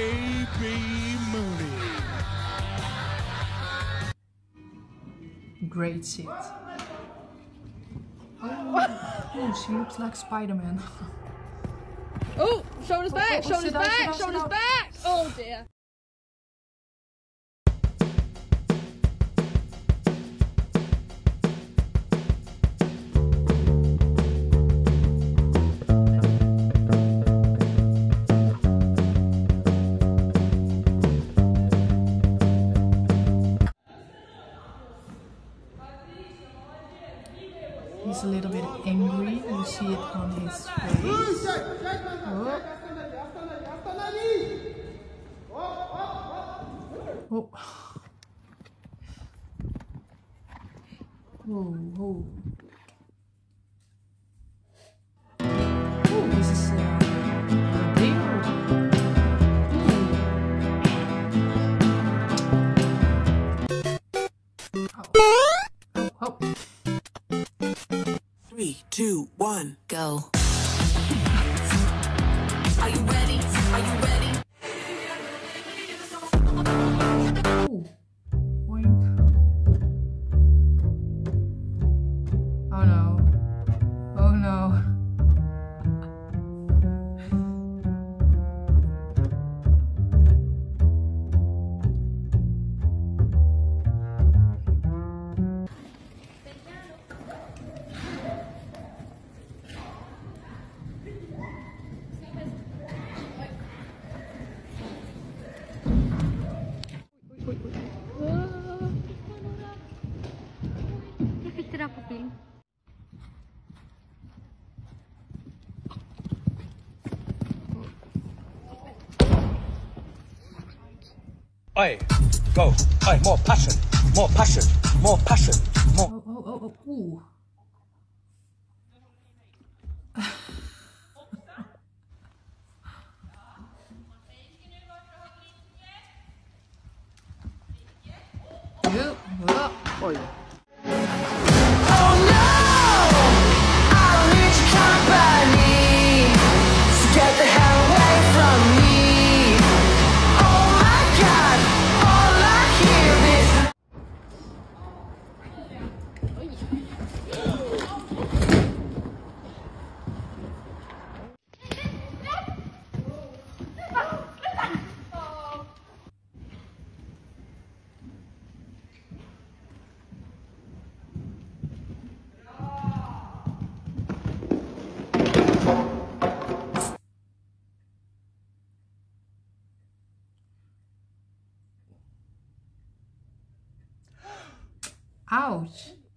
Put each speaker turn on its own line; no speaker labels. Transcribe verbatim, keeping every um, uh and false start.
Baby Mooney.
Great shit. Oh, oh, she looks like Spider-Man.
Oh, shoulders back,
oh, oh,
shoulders
down,
back,
down,
shoulders
down.
back. Oh dear.
He's a little bit angry, you see it on his face. Oh. Oh. Oh, oh. Oh, this is uh, weird. Oh. Oh, oh.
Three, two, one,
go. Are you ready? Are you ready?
Oh. Boink. Oh no. Oh no.
Jag fick det där på film.
Oi, go. Oi, more passion, more passion, more passion, more.
Oh, oh, oh, oh, ooh. Yo, oh.
Oi.
Ouch.